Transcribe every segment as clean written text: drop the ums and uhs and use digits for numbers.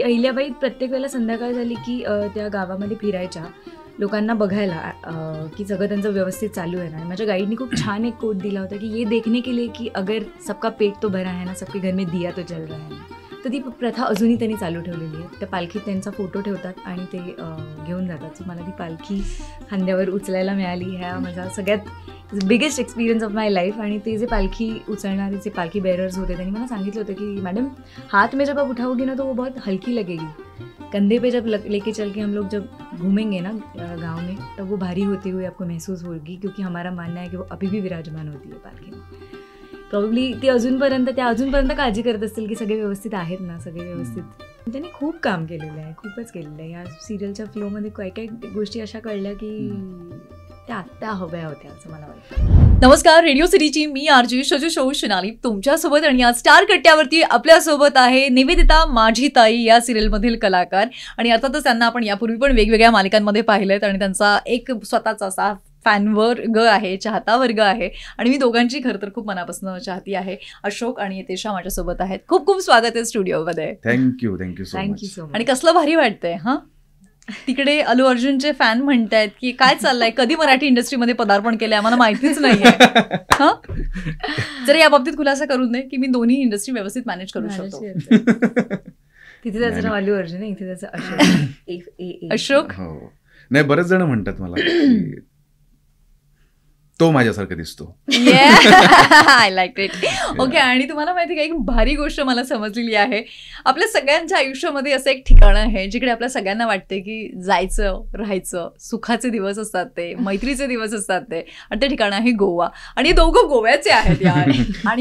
अहिल्याबाई प्रत्येक वेळेला संध्याकाळ झाली की त्या गावामध्ये फिरायच्या लोकांना बघायला की सगळं त्यांचं व्यवस्थित चालू आहे ना. आणि माझ्या गाईडनी खूप छान एक कोट दिला होता की ये देखने के लिए की अगर सबका पेट तो भरा है ना, सबके घर में दिया तो जल रहा है ना. तर ती प्रथा अजूनही त्यांनी चालू ठेवलेली आहे. त्या पालखीत त्यांचा फोटो ठेवतात आणि ते घेऊन जातात. सो मला ती पालखी खांद्यावर उचलायला मिळाली. ह्या माझा सगळ्यात biggest experience of my life. आणि ते जे पालखी उचलणारे जे पालखी बेरर्स होते त्यांनी मला सांगितलं होतं की मॅडम हाथ में जब आप उठाओगे ना तो वो बहुत हल्की लगेगी, कंधे पे जब लेके चल के हम लोग जब घूमेंगे ना गाँव में तब वो भारी होती हुई आपको महसूस होगी, क्योंकि हमारा मानना है कि वो अभी भी विराजमान होती है पालखी में. प्रॉब्ली ती अजूनपर्यंत काळजी करत असतील की सगळे व्यवस्थित आहेत ना, सगळे व्यवस्थित. त्यांनी खूप काम केलेलं आहे, खूपच केलेलं आहे. या सिरियलच्या फ्लोमध्ये काही काही गोष्टी अशा कळल्या की त्या आत्ता हव्या होत्या असं मला वाटतं. नमस्कार, रेडिओ सिटीची मी आरजी शजू शो शिनाली तुमच्यासोबत. आणि या स्टार कट्ट्यावरती आपल्यासोबत आहे निवेदिता माझी ताई, या सिरियलमधील कलाकार. आणि अर्थातच त्यांना आपण यापूर्वी पण वेगवेगळ्या मालिकांमध्ये पाहिलेत आणि त्यांचा एक स्वतःचा असा फॅन वर्ग आहे, चाहता वर्ग आहे. आणि मी दोघांची खरं तर खूप मनापासून चाहती आहे. अशोक आणि यतेशा माझ्यासोबत आहेत. खूप खूप स्वागत आहे स्टुडिओमध्ये. Thank you so much. आणि कसलं भारी वाटतंय हा. तिकडे अल्लू अर्जुनचे फॅन म्हणतायत की काय चाललंय, कधी मराठी इंडस्ट्रीमध्ये पदार्पण केलंय आम्हाला माहितीच नाहीये. हा, जर या बाबतीत खुलासा करून दे की मी दोन्ही इंडस्ट्री व्यवस्थित मॅनेज करू शकतो. तिथे त्याचं नाव अल्लू अर्जुन आहे, इथे त्याचं अशोक. नाही, बरेच जण म्हणतात मला तो माझ्यासारखं दिसतो. I like it. ओके. आणि तुम्हाला माहिती का, एक भारी गोष्ट मला समजलेली आहे. आपल्या सगळ्यांच्या आयुष्यामध्ये असं एक ठिकाण आहे जिकडे आपल्या सगळ्यांना वाटते की जायचं, राहायचं. सुखाचे दिवस असतात ते, मैत्रीचे दिवस असतात ते. आणि ते ठिकाण आहे गोवा. आणि दोघं गोव्याचे आहेत यार. आणि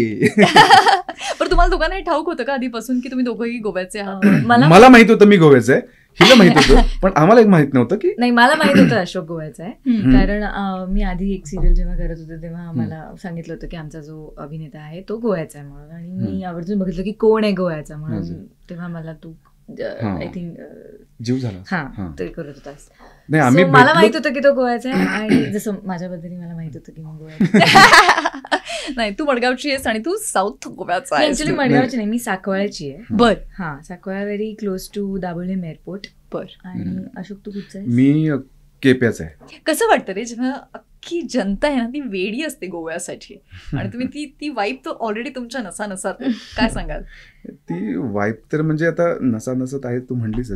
पण तुम्हाला दोघांना हे ठाऊक होतं का आधीपासून की तुम्ही दोघंही गोव्याचे आहात? मला माहित होतं मी गोव्याचं आहे, हिला माहित होतं, पण आम्हाला एक माहित नव्हतं की. नाही, मला माहित होतं अशोक गोव्याचा आहे. कारण मी आधी एक सिरियल जेव्हा करत होते तेव्हा मला सांगितलं होतं की आमचा जो अभिनेता आहे तो गोव्याचा आहे म्हणून. आणि मी आवर्जून बघितलं की कोण आहे गोव्याचा म्हणून. तेव्हा मला तू आय थिंक जीव झाला. हा, ते करत होतास. नाही, मला माहित होतं की तो गोव्याचा आहे. आणि जसं माझ्याबद्दल मला माहित होतं की मी गोव्याचा. नाही, तू मडगावची आहेस आणि तू साऊथ गोव्याचा आहे. ऍक्च्युली मडगावची नाही, मी साकवाळ्याची आहे. बर. हा, Sancoale very close to Dabolim airport. बर. आणि अशोक तू कुठचा आहे? मी केप्याचा आहे. कसं वाटतं रे जेव्हा अख्खी जनता आहे ना ती वेडी असते गोव्यासाठी आणि तुम्ही ती वाईब तो ऑलरेडी तुमच्या नसात, काय सांगाल? ती वाईब तर म्हणजे आता नसात आहे, तू म्हणलीच,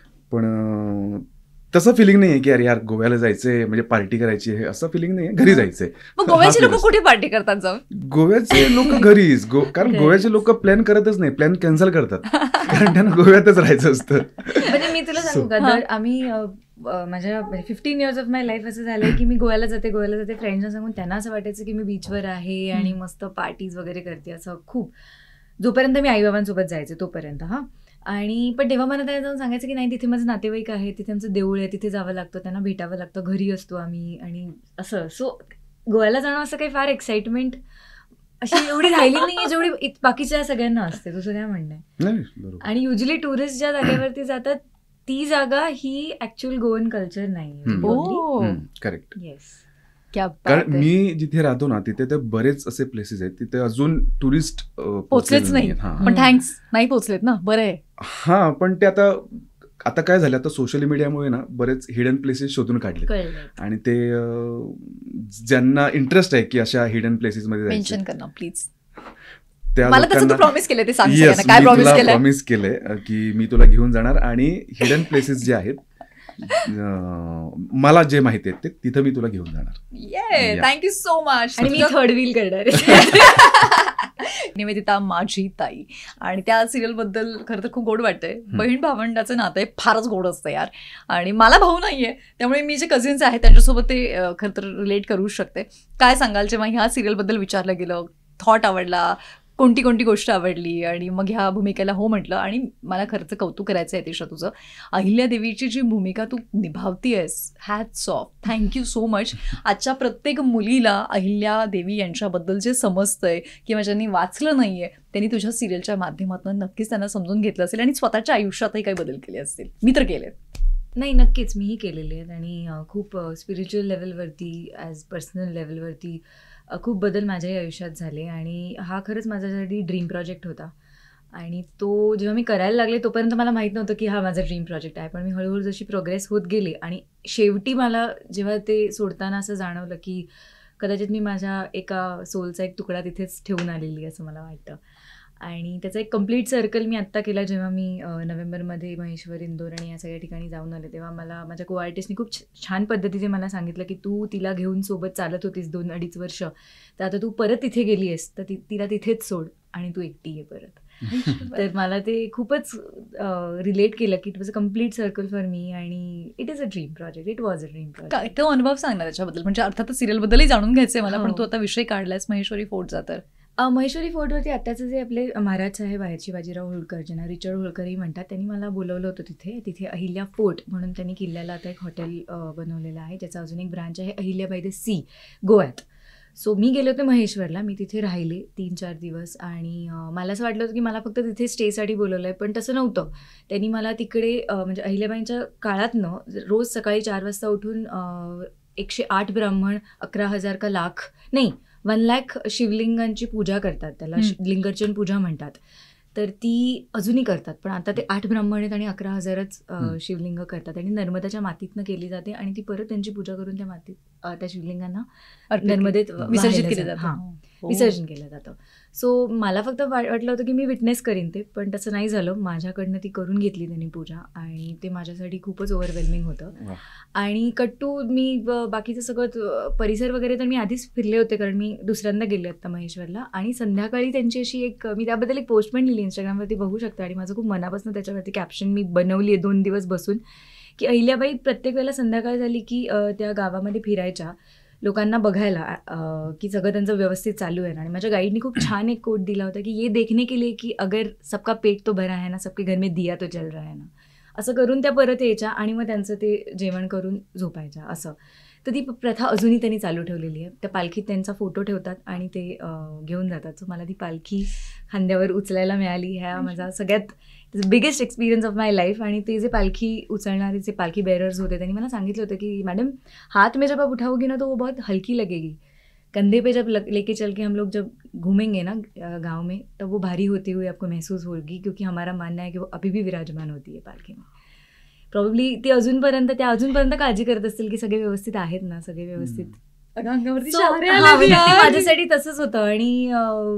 पण तसं फिलिंग नाहीये की अरे यार गोव्याला जायचंय म्हणजे पार्टी करायची आहे, असं फिलिंग नाहीये. घरी जायचंय. मग गोव्याचे लोक कुठे पार्टी करतात जाऊन? गोव्याचे लोक घरीच. कारण गोव्याचे लोक प्लॅन करतच नाही, प्लॅन कॅन्सल करतात. कारण त्यांना गोव्यातच राहायचं असतं. म्हणजे मी तुला सांगू का, आम्ही माझ्या 15 years ऑफ माय लाईफ असं झालंय की मी गोव्याला जाते फ्रेंड्सना सांगून. त्यांना असं वाटायचं की मी बीचवर आहे आणि मस्त पार्टीज वगैरे करते, असं खूप. जोपर्यंत मी आईबाबांसोबत जायचे तोपर्यंत. हा. आणि पण तेव्हा मला त्याला जाऊन सांगायचं की नाही, तिथे माझं नातेवाईक आहे, तिथे आमचं देऊळ आहे, तिथे जावं लागतं, त्यांना भेटावं लागतं, घरी असतो आम्ही आणि असं. सो गोव्याला जाणं असं काही फार एक्साइटमेंट अशी एवढी राहिली नाही जेवढी बाकीच्या सगळ्यांना असते. तुझं काय म्हणणं आहे? आणि युजली टुरिस्ट ज्या जागेवरती जातात ती जागा ही ऍक्च्युअल गोवन कल्चर नाही. करेक्ट. येस. कारण मी जिथे राहतो ना तिथे तर बरेच असे प्लेसेस आहेत तिथे अजून टुरिस्ट पोहोचलेच नाही. पण थँक्स, नाही पोहोचलेत ना, बरं आहे. हा, पण ते आता काय झालं, आता सोशल मीडियामुळे ना बरेच हिडन प्लेसेस शोधून काढले. आणि ते ज्यांना इंटरेस्ट आहे की अशा हिडन प्लेसेस मध्ये मेन्शन करणं प्लीज. मला तसं तू प्रॉमिस केलं ते सांग. काय प्रॉमिस केलंय की मी तुला घेऊन जाणार आणि हिडन प्लेसेस जे आहेत मला जे माहिती आहेत ते तिथं मी तुला घेऊन जाणार. Thank you so much. आणि मी थर्ड व्हील करणार. निवेदिता माझी ताई. आणि त्या सिरियल बद्दल खरं तर खूप गोड वाटतंय. बहीण भावंडाचं नातं आहे, फारच गोड असतं यार. आणि मला भाऊ नाहीये, त्यामुळे मी जे कझिन्स आहेत त्यांच्यासोबत ते खरं तर रिलेट करू शकते. काय सांगाल जेव्हा ह्या सिरियल बद्दल विचारलं गेलं, थॉट आवडला, कोणती गोष्ट आवडली आणि मग ह्या भूमिकेला हो म्हटलं? आणि मला खरंच कौतुक करायचं आहे यतेशा तुझं. अहिल्यादेवीची जी भूमिका तू निभावतीयस, hats off, thank you so much. आजच्या प्रत्येक मुलीला अहिल्यादेवी यांच्याबद्दल जे समजतंय किंवा ज्यांनी वाचलं नाहीये त्यांनी तुझ्या सिरियलच्या माध्यमातून नक्कीच त्यांना समजून घेतलं असेल आणि स्वतःच्या आयुष्यातही काही बदल केले असतील. मी तर केले. नाही, नक्कीच मीही केलेले आहेत. आणि खूप स्पिरिच्युअल लेवलवरती, ॲज पर्सनल लेवलवरती खूप बदल माझ्याही आयुष्यात झाले. आणि हा खरंच माझ्यासाठी ड्रीम प्रोजेक्ट होता. आणि तो जेव्हा मी करायला लागले तोपर्यंत मला माहीत नव्हतं की हा माझा ड्रीम प्रोजेक्ट आहे. पण मी हळूहळू जशी प्रोग्रेस होत गेली आणि शेवटी मला जेव्हा ते सोडताना असं जाणवलं की कदाचित मी माझ्या एका सोलचा एक तुकडा तिथेच ठेवून आलेली असं मला वाटतं. आणि त्याचा एक कम्प्लीट सर्कल मी आत्ता केला जेव्हा मी नोव्हेंबरमध्ये महेश्वर, इंदोर आणि या सगळ्या ठिकाणी जाऊन आले. तेव्हा मला माझ्या को आर्टिस्टनी खूप छान पद्धतीने मला सांगितलं की तू तिला घेऊन सोबत चालत होतीस 2-2.5 वर्ष, तर आता तू परत तिथे गेली आहेस तर तिला तिथेच सोड आणि तू एकटी आहे परत. तर मला ते खूपच रिलेट केलं की it was a complete circle for me आणि it is a dream project. It was a dream project. तो अनुभव सांगणार त्याच्याबद्दल, म्हणजे अर्थातच सिरियलबद्दलही जाणून घ्यायचंय मला, पण तू आता विषय काढलायस महेश्वरी फोर्टचा. तर महेश्वरी फोर्टवरती आत्ताचे जे आपले महाराज साहेब आहेत शिवाजीराव होळकर, ज्यांना रिचर्ड होळकरही म्हणतात, त्यांनी मला बोलवलं होतं तिथे अहिल्या फोर्ट म्हणून त्यांनी किल्ल्याला आता एक हॉटेल बनवलेलं आहे, ज्याचा अजून एक ब्रांच आहे अहिल्याबाई द सी गोव्यात. सो मी गेले होते महेश्वरला, मी तिथे राहिले 3-4 दिवस आणि मला असं वाटलं होतं की मला फक्त तिथे स्टेसाठी बोलवलं आहे, पण तसं नव्हतं. त्यांनी मला तिकडे म्हणजे अहिल्याबाईंच्या काळातनं रोज सकाळी 4 वाजता उठून 108 ब्राह्मण, 11,000 का लाख नाही 1,00,000 शिवलिंगांची पूजा करतात, त्याला लिंगार्चन पूजा म्हणतात. तर ती अजूनही करतात, पण आता ते 8 ब्राह्मण आहेत आणि 11,000च शिवलिंग करतात आणि नर्मदाच्या मातीतनं केली जाते आणि ती परत त्यांची पूजा करून त्या मातीत त्या शिवलिंगांना नर्मदेत विसर्जित केलं जातं. हां, विसर्जन केलं जातं. सो मला फक्त वाटलं होतं की मी विटनेस करीन ते, पण तसं नाही झालं. माझ्याकडनं ती करून घेतली त्यांनी पूजा आणि ते माझ्यासाठी खूपच ओव्हरवेल्मिंग होतं. आणि कट्टू मी बाकीचं सगळं परिसर वगैरे तर मी आधीच फिरले होते, कारण मी दुसऱ्यांदा गेले आता महेश्वरला. आणि संध्याकाळी त्यांची अशी एक मी त्याबद्दल एक पोस्ट पण लिहिली इंस्टाग्रामवरती, बघू शकता. आणि माझं खूप मनापासून त्याच्यावरती कॅप्शन मी बनवली आहे 2 दिवस बसून, की अहिल्याबाई प्रत्येक वेळेला संध्याकाळ झाली की त्या गावामध्ये फिरायच्या लोकांना बघायला की सगळं त्यांचं व्यवस्थित चालू आहे ना. आणि माझ्या गाईडनी खूप छान एक कोट दिला होता की ये देखने के लिए की अगर सबका पेट तो भरा है ना, सबके घर में दिया तो जल रहा है ना, असं करून त्या परत यायच्या आणि मग त्यांचं ते जेवण करून झोपायच्या असं. तर ती प्रथा अजूनही त्यांनी चालू ठेवलेली आहे. त्या पालखीत त्यांचा फोटो ठेवतात आणि ते घेऊन जातात. सो मला ती पालखी खांद्यावर उचलायला मिळाली, ह्या माझा सगळ्यात biggest experience of my life. आणि ते जे पालखी उचलणारे जे पालखी बेरर्स होते त्यांनी मला सांगितलं होतं की मॅडम हाथ में जब आप उठाओगी ना तो वो बहुत हल्की लगेगी, कंधे पे जब लेके चल के हम लोग जब घूमेंगे ना गाँव में तब वो भारी होती हुई आपको महसूस होगी, क्योंकि हमारा मानना है कि वो अभी भी विराजमान होती है पालखी में. प्रॉब्ली ती अजूनपर्यंत काळजी करत असतील की सगळे व्यवस्थित आहेत ना, सगळे व्यवस्थित. माझ्यासाठी तसंच होतं. आणि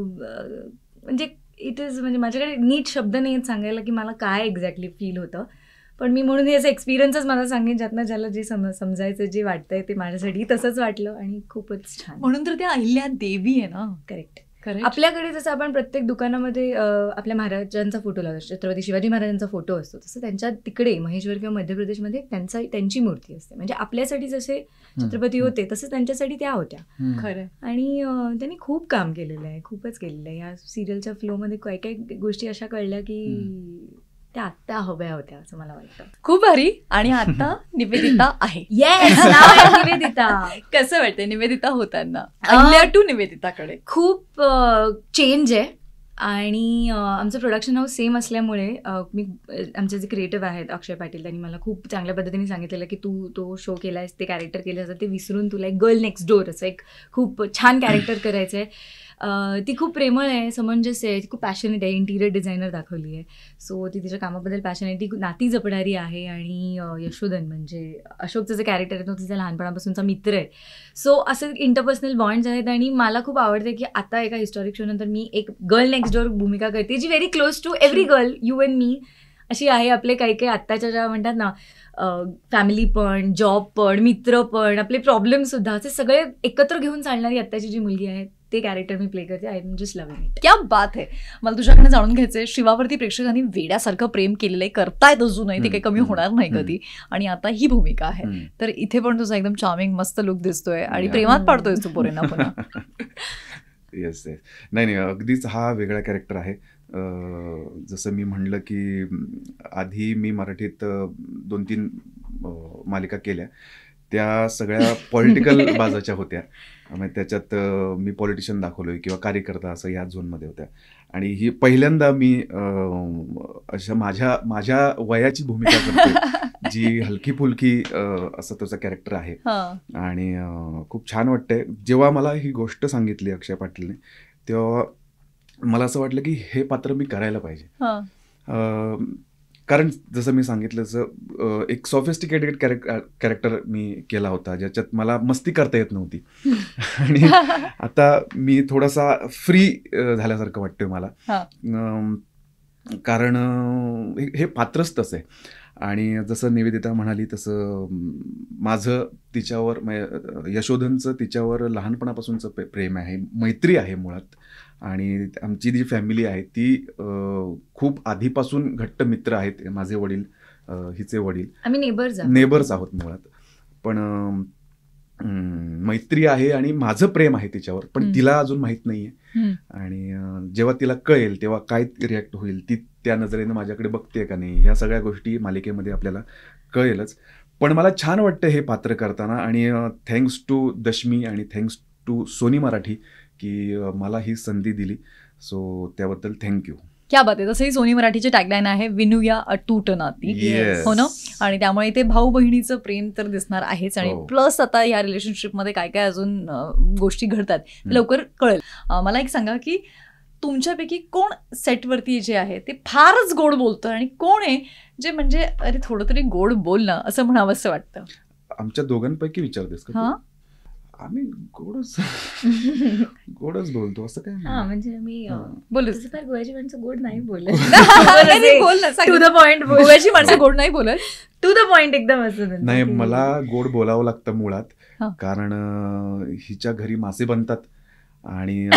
म्हणजे इट इज म्हणजे माझ्याकडे नीट शब्द नाही आहेत सांगायला की मला काय एक्झॅक्टली फील होतं, पण मी म्हणून हे असं एक्सपिरियन्सच मला सांगेन ज्यातनं ज्याला जे समजायचं जे वाटतंय ते माझ्यासाठी तसंच वाटलं आणि खूपच छान. म्हणून तर त्या अहिल्या देवी आहे ना. करेक्ट. आपल्याकडे जसं आपण प्रत्येक दुकानामध्ये आपल्या महाराजांचा फोटो लावतो, छत्रपती शिवाजी महाराजांचा फोटो असतो, तसं त्यांच्या तिकडे महेश्वर किंवा मध्य प्रदेशमध्ये त्यांची मूर्ती असते. म्हणजे आपल्यासाठी जसे छत्रपती होते तसं त्यांच्यासाठी त्या होत्या. खरं. आणि त्यांनी खूप काम केलेलं आहे, खूपच केलेलं आहे. या सिरियलच्या फ्लोमध्ये काही काही गोष्टी अशा कळल्या की त्या आत्ता हव्या होत्या असं मला वाटतं. खूप भारी. आणि आता निवेदिता आहे. येस, निवेदिता. कसं वाटतंय निवेदिता होताना, अहिल्या टू निवेदिताकडे? खूप चेंज आहे. आणि आमचं प्रोडक्शन हाऊस सेम असल्यामुळे आमचे जे क्रिएटिव्ह आहेत अक्षय पाटील, त्यांनी मला खूप चांगल्या पद्धतीने सांगितलेलं की तू तो शो केलायस, ते कॅरेक्टर केलं असं ते विसरून तुला एक गर्ल नेक्स्ट डोअर असं एक खूप छान कॅरेक्टर करायचं आहे. ती खूप प्रेमळ आहे, समंजस आहे, ती खूप पॅशनेट आहे, इंटिरियर डिझायनर दाखवली आहे. सो ती तिच्या कामाबद्दल पॅशनेट, ती नाती जपणारी आहे. आणि यशोधन म्हणजे अशोकचं जे कॅरेक्टर आहे तो तिचा लहानपणापासूनचा मित्र आहे. सो असं इंटरपर्सनल बॉन्ड्स आहेत. आणि मला खूप आवडते की आता एका हिस्टॉरिक शो नंतर मी एक गर्ल नेक्स्ट डोअर भूमिका करते जी very close to every girl, you and me अशी आहे. आपले काही काही आत्ताच्या ज्या म्हणतात ना फॅमिली पण, जॉब पण, मित्र पण, आपले प्रॉब्लेमसुद्धा, असे सगळे एकत्र घेऊन चालणारी आत्ताची जी मुलगी आहे ते कॅरेक्टर मी प्ले करते. I am just loving it. क्या बात आहे. मला तुझ्याकडे जाणून घ्यायचंय, शिवावरती प्रेक्षकांनी वेड्यासारखं प्रेम केलेलं आहे, करतायत अजूनही, ते काही कमी होणार नाही कधी. आणि आता ही भूमिका आहे, तर इथे पण तुझा एकदम चार्मिंग मस्त लुक दिसतोय आणि प्रेमात पाडतोय तू पोरेंना पुन्हा. Yes yes. नाही अगदीच हा वेगळा कॅरेक्टर आहे. जसं मी म्हणलं की आधी मी मराठीत 2-3 मालिका केल्या, त्या सगळ्या पॉलिटिकल बाजाच्या होत्या. म्हणजे त्याच्यात मी पॉलिटिशियन दाखवलोय किंवा कार्यकर्ता असं या झोनमध्ये होत्या. आणि ही पहिल्यांदा मी अशा माझ्या वयाची भूमिका करते जी हलकी फुलकी असं त्याचं कॅरेक्टर आहे. आणि खूप छान वाटतंय. जेव्हा मला ही गोष्ट सांगितली अक्षय पाटीलने तेव्हा मला असं वाटलं की हे पात्र मी करायला पाहिजे. हा. कारण जसं मी सांगितलं तसं एक सॉफिस्टिकेटेड कॅरेक्टर मी केला होता ज्याच्यात मला मस्ती करता येत नव्हती. आणि आता मी थोडासा फ्री झाल्यासारखं वाटतंय मला. कारण हे पात्रच तसं आहे. आणि जसं निवेदिता म्हणाली तसं माझं तिच्यावर यशोधनचं तिच्यावर लहानपणापासूनचं प्रेम आहे, मैत्री आहे मुळात. आणि आमची जी फॅमिली आहे ती खूप आधीपासून घट्ट मित्र आहेत. माझे वडील, हिचे वडील, आम्ही नेबर्स आहोत मुळात. पण मैत्री आहे आणि माझं प्रेम आहे तिच्यावर, पण तिला अजून माहीत नाहीये. आणि जेव्हा तिला कळेल तेव्हा काय रिॲक्ट होईल, ती त्या नजरेनं माझ्याकडे बघते का नाही, ह्या सगळ्या गोष्टी मालिकेमध्ये आपल्याला कळेलच. पण मला छान वाटतं हे पात्र करताना. आणि थँक्स टू दशमी आणि थँक्स टू सोनी मराठी की मला ही संधी दिली. सो त्याबद्दल थँक्यू. क्या बात आहे. तसंही सोनी मराठीची टॅगलाईन आहे विनूया अटूट नाती, हो ना. आणि त्यामुळे ते भाऊ बहिणीचं प्रेम तर दिसणार आहेच. आणि प्लस आता या रिलेशनशिपमध्ये काय काय अजून गोष्टी घडतात लवकर कळेल. मला एक सांगा की तुमच्यापैकी कोण सेटवरती जे आहे ते फारच गोड बोलतं आणि कोण आहे जे म्हणजे अरे थोडं तरी गोड बोल ना असं म्हणावं असं वाटतं? आमच्या दोघांपैकी विचारतेस का? आम्ही गोडच बोलतो असं काय. म्हणजे मी बोलू फार गोव्याची माणसं गोड नाही बोलत. बोल ना, टू द पॉइंट. गोव्याची माणसं गोड नाही बोलत, टू द पॉइंट एकदम असं. नाही, मला गोड बोलावं लागतं मुळात. कारण हिच्या घरी मासे बनतात आणि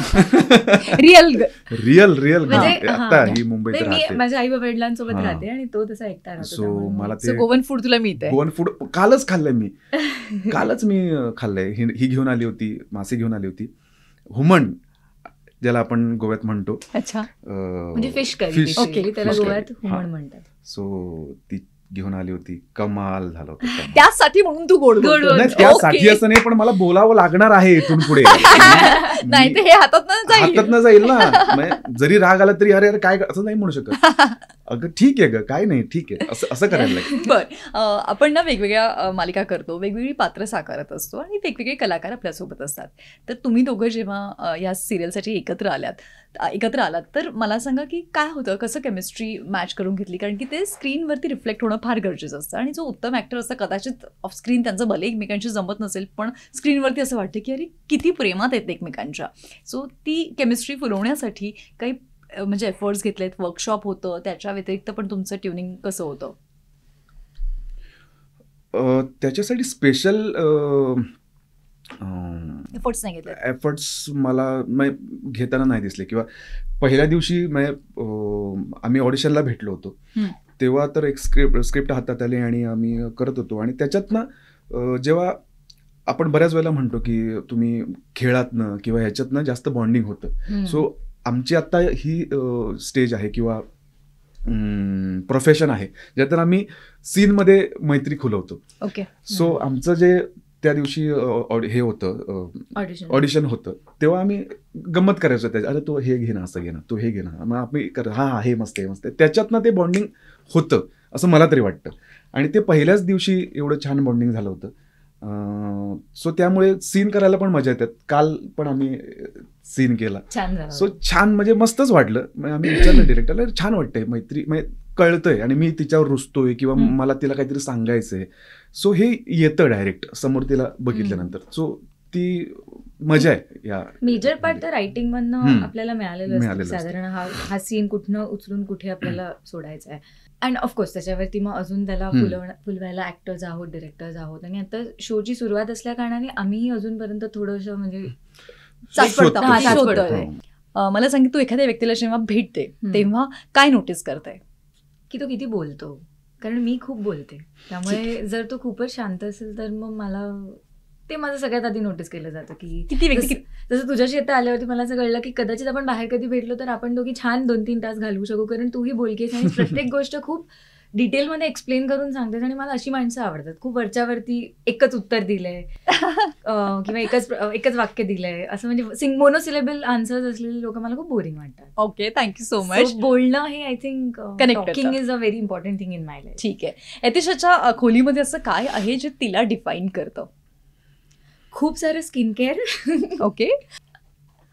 रिअल आता ही मुंबईत राहते. माझ्या आई वडिलांसोबत राहते आणि तो तसा एकटा राहतो. सो मला ते गोवन फूड तुला मिळते. गोवन फूड कालच खाल्लंय मी. कालच मी खाल्लंय. ही घेऊन आली होती, मासे घेऊन आली होती. हुमण ज्याला आपण गोव्यात म्हणतो. अच्छा, म्हणजे फिश करी, त्याला गोव्यात हुमण म्हणतात. सो ती घेऊन आली होती. कमाल झालं होतं. त्यासाठी म्हणून तू गोड त्यासाठी असं नाही, पण मला बोलावं लागणार आहे इथून पुढे. नाही ते हे हातातनं जाईल ना. जरी राग आला तरी अरे काय असं नाही म्हणू शकत. अगं ठीक आहे ग, काय नाही, ठीक आहे, असं करायला लागेल. बरं, आपण ना वेगवेगळ्या मालिका करतो, वेगवेगळी पात्र साकारत असतो आणि वेगवेगळे कलाकार आपल्यासोबत असतात. तर तुम्ही दोघं जेव्हा या सिरियलसाठी एकत्र आलात तर मला सांगा की काय होतं, कसं केमिस्ट्री मॅच करून घेतली? कारण की ते स्क्रीनवरती रिफ्लेक्ट होणं फार गरजेचं असतं. आणि जो उत्तम ॲक्टर असतं कदाचित ऑफ स्क्रीन त्यांचं भले एकमेकांशी जमत नसेल, पण स्क्रीनवरती असं वाटतं की अरे किती प्रेमात आहेत एकमेकांच्या. सो ती केमिस्ट्री फुलवण्यासाठी काही म्हणजे एफर्ट्स घेतलेत, वर्कशॉप होतं, त्याच्या व्यतिरिक्त पण तुमचं ट्युनिंग कसं होतं? त्याच्यासाठी स्पेशल एफर्ट्स नाही घेतले. एफर्ट्स मला घेताना नाही दिसले. किंवा पहिल्या दिवशी आम्ही ऑडिशनला भेटलो होतो तेव्हा तर एक स्क्रिप्ट हातात आली आणि आम्ही करत होतो. आणि त्याच्यातनं जेव्हा आपण बऱ्याच वेळेला म्हणतो की तुम्ही खेळातनं किंवा ह्याच्यातनं जास्त बॉन्डिंग होतं. सो आमची आता ही स्टेज आहे किंवा प्रोफेशन आहे ज्यातून आम्ही सीनमध्ये मैत्री खुलवतो. ओके. सो आमचं जे त्या दिवशी हे होतं, ऑडिशन होतं, तेव्हा आम्ही गंमत करायचो त्याच्या. अरे तू हे घे ना, असं घे ना, तू हे घे ना, मग आम्ही हा हे मस्त आहे, मस्त आहे. त्याच्यातनं ते बॉन्डिंग होतं असं मला तरी वाटतं. आणि ते पहिल्याच दिवशी एवढं छान बॉन्डिंग झालं होतं. सो त्यामुळे सीन करायला पण मजा येतात. काल पण आम्ही सीन केला. सो छान, म्हणजे मस्तच वाटलं. आम्ही विचारलं डिरेक्टरला, छान वाटतंय, मैत्री कळतंय आणि मी तिच्यावर रुसतोय किंवा मला तिला काहीतरी सांगायचंय. सो हे येतं डायरेक्ट समोर तिला बघितल्यानंतर. सो ती मजा आहे. या मेजर पार्ट तर रायटिंग मधनं आपल्याला मिळालेलं साधारण हा सीन कुठनं उचलून कुठे आपल्याला सोडायचा आहे. अँड ऑफकोर्स त्याच्यावरती मग अजून त्याला फुलवायला ऍक्टर्स आहोत, डिरेक्टर्स आहोत. आणि आता शोची सुरुवात असल्या कारणाने आम्ही अजूनपर्यंत थोडंसं म्हणजे मला सांग, तू एखाद्या व्यक्तीला जेव्हा भेटते तेव्हा काय नोटीस करते? की तो किती बोलतो. कारण मी खूप बोलते, त्यामुळे जर तो खूपच शांत असेल तर मग मला ते माझं सगळ्यात आधी नोटीस केलं जातं की किती व्यक्ती. जसं तुझ्याशी आता आल्यावरती मला असं कळलं की कदाचित आपण बाहेर कधी भेटलो तर आपण दोघी छान 2-3 तास घालवू शकू. कारण तूही बोलकेस आणि प्रत्येक गोष्ट खूप डिटेलमध्ये एक्सप्लेन करून सांगतेस. आणि मला अशी माणसं आवडतात, खूप वरच्यावरती एकच उत्तर दिलंय किंवा एकच वाक्य दिलंय असं, म्हणजे मोनोसिलेबल आन्सर्स असलेले लोक मला खूप बोरिंग वाटतात. Okay, thank you so much. बोलणं हे I think talking is a very important thing in my life. ठीक आहे. यतिशाच्या खोलीमध्ये असं काय आहे जे तिला डिफाईन करतं? खूप सारं स्किन केअर. ओके.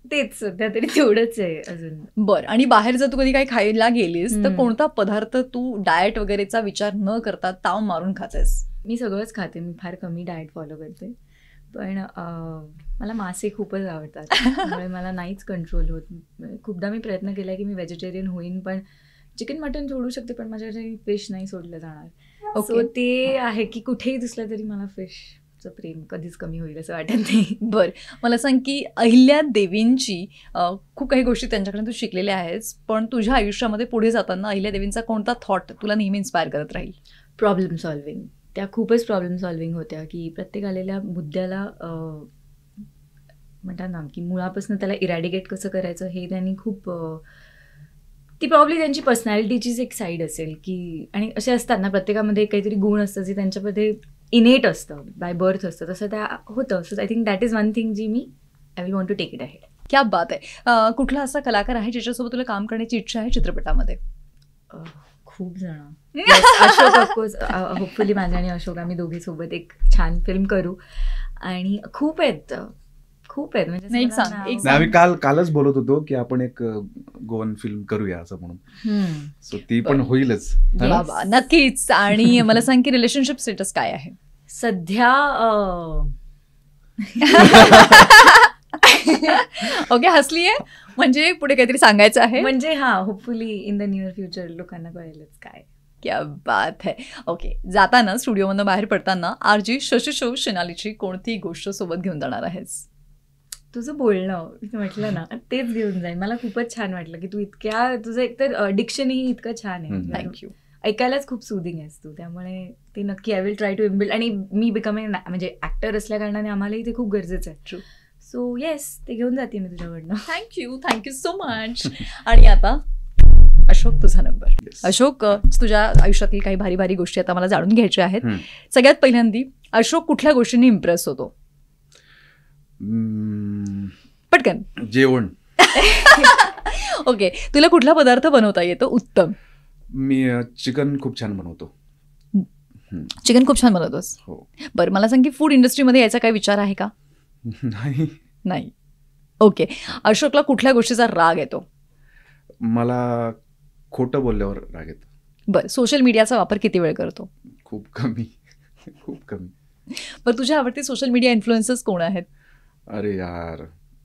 तेच सध्या तरी तेवढंच आहे अजून. बरं, आणि बाहेर जर तू कधी काही खायला गेलीस तर कोणता पदार्थ तू डाएट वगैरेचा विचार न करता ताव मारून खातेस? मी सगळंच खाते, मी फार कमी डाएट फॉलो करते, पण मला मासे खूपच आवडतात त्यामुळे मला नाहीच कंट्रोल होत. खूपदा मी प्रयत्न केला की मी व्हेजिटेरियन होईन, पण चिकन मटन सोडू शकते, पण माझ्याकडे फिश नाही सोडलं जाणार. सो ते आहे की कुठेही दिसलं तरी मला फिशचं प्रेम कधीच कमी होईल असं वाटत नाही. बरं, मला सांग की अहिल्यादेवींची खूप काही गोष्टी त्यांच्याकडे तू शिकलेल्या आहेस, पण तुझ्या आयुष्यामध्ये पुढे जाताना अहिल्यादेवींचा कोणता थॉट तुला नेहमी इन्स्पायर करत राहील? Problem solving. त्या खूपच प्रॉब्लेम सॉल्विंग होत्या की प्रत्येक आलेल्या मुद्द्याला म्हणतात ना की मुळापासून त्याला इरॅडिकेट कसं करायचं हे त्यांनी खूप ती प्रॉब्ली त्यांची पर्सनॅलिटीचीच एक साईड असेल की, आणि असे असतात ना प्रत्येकामध्ये काहीतरी गुण असतं जे त्यांच्यामध्ये इनेट असतं, बाय बर्थ असतं, तसं त्या होतं. So I think that is one thing जी I will want to take it ahead. क्या बात आहे. कुठला असा कलाकार आहे ज्याच्यासोबत तुला काम करण्याची इच्छा आहे चित्रपटामध्ये? खूप जण. अशोक ऑफकोर्स, होपफुली माझ्या आणि अशोक आम्ही दोघे सोबत एक छान फिल्म करू, आणि खूप आहेत म्हणजे आम्ही कालच बोलत होतो की आपण एक गोवन फिल्म करूया असं म्हणून. सो ती पण होईलच नक्कीच. आणि मला सांग की रिलेशनशिप स्टेटस काय आहे सध्या? ओके, हसलीये म्हणजे पुढे काहीतरी सांगायचं आहे म्हणजे hopefully in the near future लोकांना कळेलच काय. क्या बात है. ओके, जाताना स्टुडिओमधून बाहेर पडताना RJ शशी शो सोनालीची कोणती गोष्ट सोबत घेऊन जाणार आहेस? तुझं बोलणं म्हटलं ना तेच घेऊन जाईल. मला खूपच छान वाटलं की तू तुझं एकतर डिक्शनही इतकं छान आहे. थँक्यू. ऐकायलाच खूप सुदिंग आहेस तू, त्यामुळे ते नक्की I will try to inbuild. आणि मी म्हणजे ऍक्टर असल्या कारणाने आम्हालाही ते खूप गरजेचं आहे. ट्रू. सो येस, ते घेऊन जाते मी तुझ्याकडनं. Thank you so much. आणि आता अशोक, तुझा नंबर. अशोक, तुझ्या आयुष्यातील काही भारी भारी गोष्टी आता मला जाणून घ्यायच्या आहेत. सगळ्यात पहिल्यांदी अशोक कुठल्या गोष्टींनी इम्प्रेस होतो? पटकन. जेवण. ओके, तुला कुठला पदार्थ बनवता येतो उत्तम? मी चिकन खूप छान बनवतो. चिकन खूप छान बनवतोस? हो. बरं, मला सांग की फूड इंडस्ट्रीमध्ये याचा काही विचार आहे का? नाही. ओके, अशोकला कुठल्या गोष्टीचा राग येतो? मला खोटं बोलल्यावर राग येतो. बरं, सोशल मीडियाचा वापर किती वेळ करतो? खूप कमी. बरं, तुझ्या आवडते सोशल मीडिया इन्फ्लुएन्सर्स कोण आहेत? अरे यार,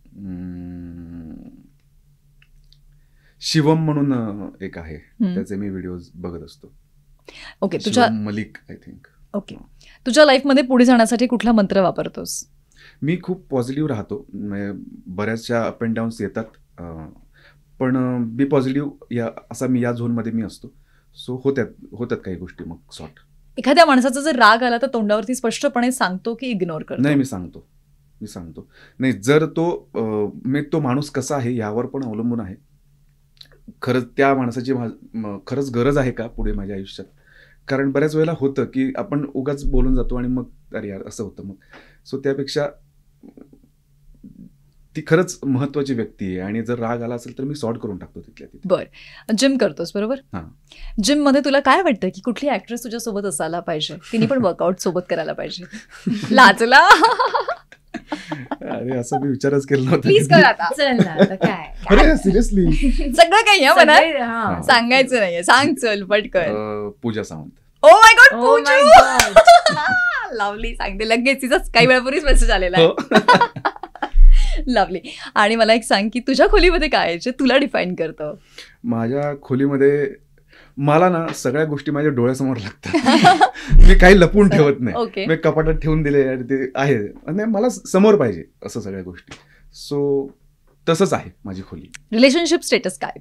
शिवम म्हणून एक आहे, त्याचे मी व्हिडिओज बघत असतो. ओके, तुझ्या मलिक आय थिंक. ओके, तुझ्या लाईफमध्ये पुढे जाण्यासाठी कुठला मंत्र वापरतोस? मी खूप पॉझिटिव्ह राहतो. बऱ्याचशा अप अँड डाऊन्स येतात, पण बी पॉझिटिव्ह असा मी या झोनमध्ये मी असतो. सो होतात काही गोष्टी मग सॉर्ट. एखाद्या माणसाचा जर राग आला तर तोंडावरती स्पष्टपणे सांगतो की इग्नोर करतो? नाही, मी सांगतो. नाही, जर तो माणूस कसा आहे यावर पण अवलंबून आहे. खरंच त्या माणसाची खरंच गरज आहे का पुढे माझ्या आयुष्यात? कारण बऱ्याच वेळेला होतं की आपण उगाच बोलून जातो आणि मग अरे यार असं होतं. मग सो त्यापेक्षा ती खरंच महत्वाची व्यक्ती आहे, आणि जर राग आला असेल तर मी सॉर्ट करून टाकतो तिथल्या तिथे. बरं, जिम करतोस बरोबर? जिम मध्ये तुला काय वाटतं की कुठली ऍक्ट्रेस तुझ्या सोबत असायला पाहिजे? तिने पण वर्कआउट सोबत करायला पाहिजे? लाजला. अरे असं मी विचारच केला नव्हता. प्लीज कर आता. चल ना, आता काय. अरे सिरियसली सगळं काही मनात सांगायचं नाहीये, सांग चल पटकन. Pooja Sawant. Oh my God, lovely. सांगते लगेच, तिचाच काही वेळापूर्वीच मेसेज आलेला आहे. लवली. आणि मला एक सांग की तुझ्या खोलीमध्ये काय आहे जे तुला डिफाईन करतं? माझ्या खोलीमध्ये मला ना सगळ्या गोष्टी माझ्या डोळ्यासमोर लागतात. मी काही लपून ठेवत नाही. मी कपाटात ठेवून दिले आणि ते आहे, आणि मला समोर पाहिजे असं सगळ्या गोष्टी. सो तसंच आहे माझी खोली. रिलेशनशिप स्टेटस काय?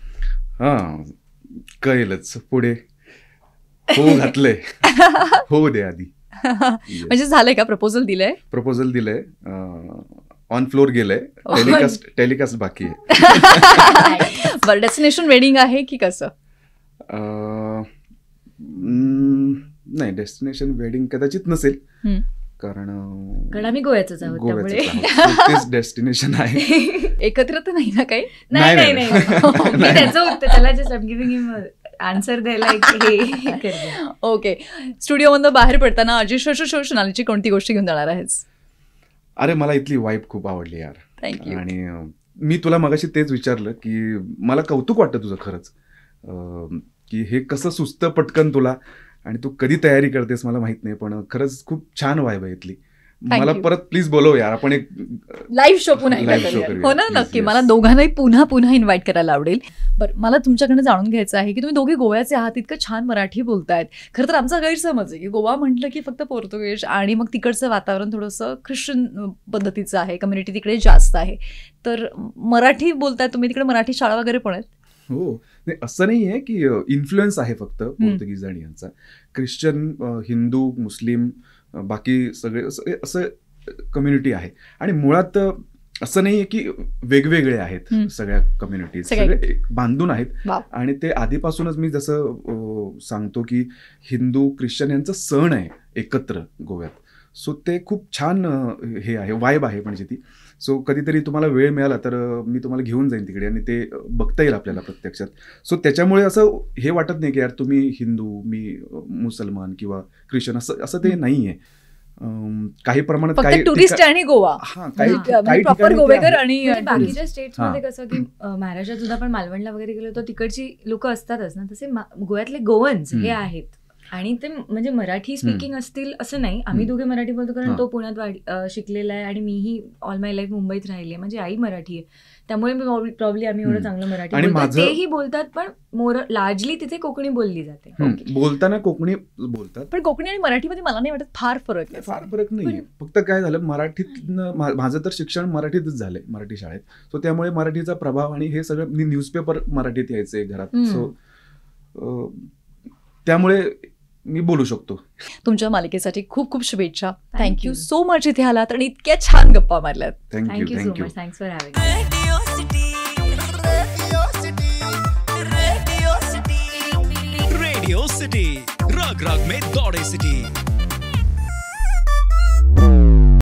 कळेलच पुढे. हो घातलंय, हो दे आधी. म्हणजे झालंय का? प्रपोजल दिलंय, ऑन फ्लोर गेलंय, टेलिकास्ट बाकी आहे. बरं, डेस्टिनेशन वेडिंग आहे की कसं? नाही, डेस्टिनेशन वेडिंग कदाचित नसेल, कारण आम्ही गोव्याचंच आहोत, तेच डेस्टिनेशन आहे. एकत्र तर नाही ना काही? नाही. त्याचं उत्तर त्याला just I am giving him answer द्यायला. ओके, स्टुडिओमधून बाहेर पडताना RJ शो सोनालीची कोणती गोष्ट घेऊन जाणार आहेस? अरे मला इथली वाईब खूप आवडली यार. थँक्यू. आणि मी तुला मगाशी तेच विचारलं की मला कौतुक वाटतं तुझं खरंच, की हे कसं सुचतं पटकन तुला आणि तू कधी तयारी करतेस मला माहित नाही, पण खरंच खूप छान वाईब आहे इथली. मला परत प्लीज बोलव यार, आपण एक लाईव्ह शो पुन्हा एकदा करूया. हो ना, नक्की. मला दोघांनाही पुन्हा पुन्हा इन्व्हाइट करायला आवडेल. बरं, मला तुमच्याकडनं जाणून घ्यायचं आहे की तुम्ही दोघे गोव्याचे आहात, इतकं छान मराठी बोलतायत. खरं तर आमचा गैरसमज आहे की गोवा म्हटलं की फक्त पोर्तुगीज आणि मग तिकडचं वातावरण थोडंसं ख्रिश्चन पद्धतीचं आहे, कम्युनिटी तिकडे जास्त आहे. तर मराठी बोलताय तुम्ही, तिकडे मराठी शाळा वगैरे पण आहेत? हो, नाही असं नाही आहे की इन्फ्लुएन्स आहे फक्त पोर्तुगीज आणि यांचा. ख्रिश्चन, हिंदू, मुस्लिम, बाकी सगळे असं कम्युनिटी आहे. आणि मुळात असं नाही आहे की वेगवेगळे आहेत सगळ्या कम्युनिटीज, सगळे बांधून आहेत. आणि ते आधीपासूनच मी जसं सांगतो की हिंदू ख्रिश्चन यांचा सण आहे एकत्र गोव्यात. सो ते खूप छान हे आहे, वाईब आहे म्हणजे ती. सो कधीतरी तुम्हाला वेळ मिळाला तर मी तुम्हाला घेऊन जाईन तिकडे आणि ते बघता येईल आपल्याला प्रत्यक्षात. सो त्याच्यामुळे असं हे वाटत नाही की यार तुम्ही हिंदू, मी मुसलमान किंवा ख्रिश्चन, असं ते नाही आहे. काही प्रमाणात काही टुरिस्ट आणि गोवा, काही प्रॉपर गोवेकर. आणि बाकीच्या स्टेट्समध्ये कसं की महाराष्ट्रात सुद्धा आपण मालवणला वगैरे गेलो तर तिकडची लोक असतातच ना, तसे गोव्यातले गोवन्स हे आहेत. आणि ते म्हणजे मराठी स्पीकिंग असतील असं नाही. आम्ही दोघे मराठी बोलतो कारण तो पुण्यात शिकलेला आहे आणि मीही ऑल माय लाईफ मुंबईत राहिली आहे. माझी आई मराठी आहे, त्यामुळे प्रॉब्ली आम्ही एवढं चांगलं मराठी बोलतो. तेही बोलतात पण लार्जली तिथे कोकणी बोलली जाते. बोलताना कोकणी बोलतात, पण कोकणी आणि मराठीमध्ये मला नाही वाटत फार फरक आहे. फार फरक नाही. फक्त काय झालं, मराठीतनं माझं तर शिक्षण मराठीतच झालंय, मराठी शाळेत. सो त्यामुळे मराठीचा प्रभाव आणि हे सगळं न्यूजपेपर मराठीत यायचे घरात. सो त्यामुळे मी बोलू शकतो. तुमच्या मालिकेसाठी खूप खूप शुभेच्छा. थँक्यू सो मच इथे आलात आणि इतक्या छान गप्पा मारल्यात. Thank you so much. Thanks for having Radio City, रग रग में दौड़े सिटी.